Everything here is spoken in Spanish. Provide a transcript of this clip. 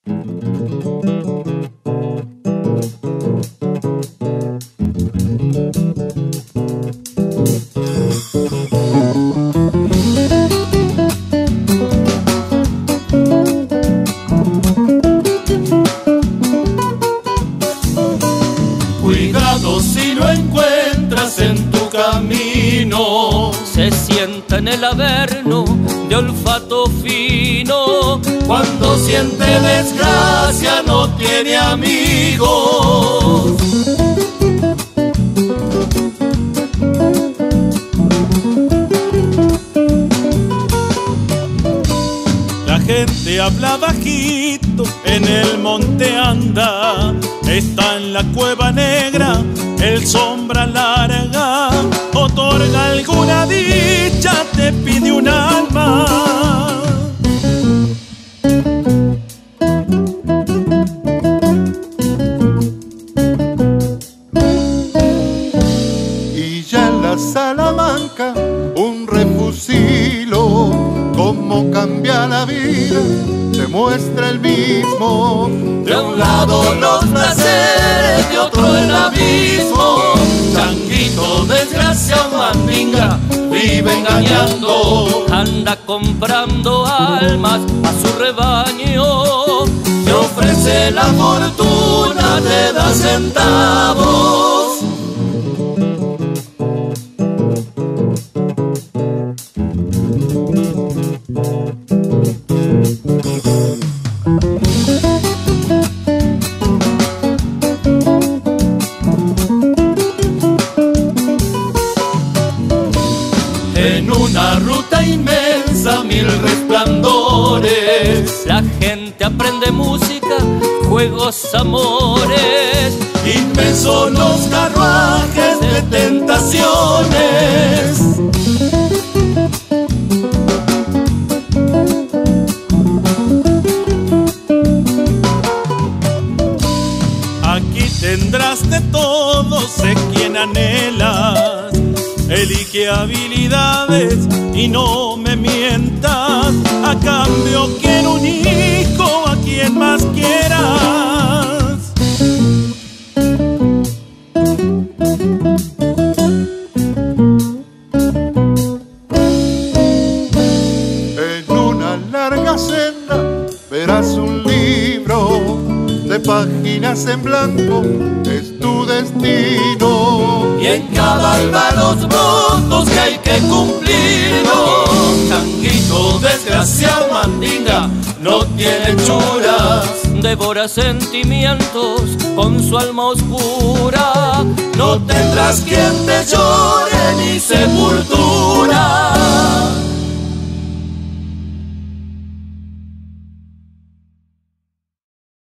Cuidado si lo encuentras en tu camino, se sienta en el averno de olfato fino. Cuando siente desgracia no tiene amigos. La gente habla bajito, en el monte anda, está en la cueva negra, el sombra larga, otorga alguna dicha, te pide un alma. Y ya en la Salamanca un refusilo, cómo cambia la vida, se muestra el mismo. De un lado los placeres, de otro el abismo. Changuito, desgracia, mandinga, vive engañando. Anda comprando almas a su rebaño. Te ofrece la fortuna, te da centavos. En una ruta inmensa, mil resplandores, la gente aprende música, juegos, amores. Inmensos los carruajes de tentaciones. Aquí tendrás de todo, sé quién anhelas. Elige habilidades y no me mientas. A cambio quiero un hijo, a quien más quieras. En una larga senda verás un libro de páginas en blanco, es tu destino. Y en cada alba los votos que hay que cumplirlos. Changuito, desgracia, mandinga, no tiene churas. Devora sentimientos con su alma oscura. No tendrás quien te llore ni sepultura.